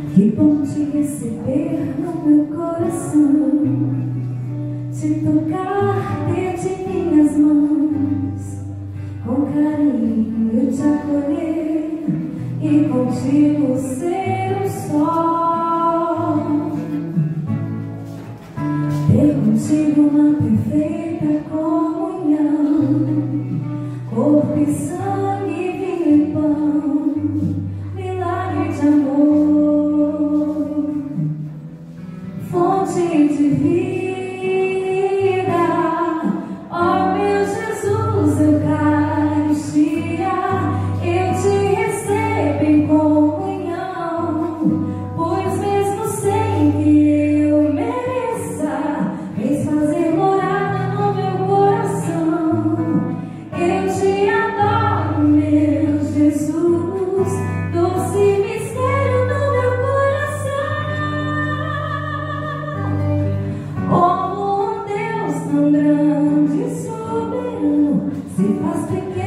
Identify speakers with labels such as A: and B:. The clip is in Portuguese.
A: Que bom te receber no meu coração, te tocar dentro de minhas mãos, com carinho te acolher e contigo ser um só. Ter contigo uma perfeita comunhão, corpo e sangue, vinho e pão, milagre de amor, fonte de vida. Ó meu Jesus, Eucaristia, eu te recebo em comunhão, pois mesmo sem que eu mereça, vens fazer morada no meu coração. Eu te adoro, meu Jesus, doce mistério no meu coração. Como um Deus tão grande e soberano se faz pequeno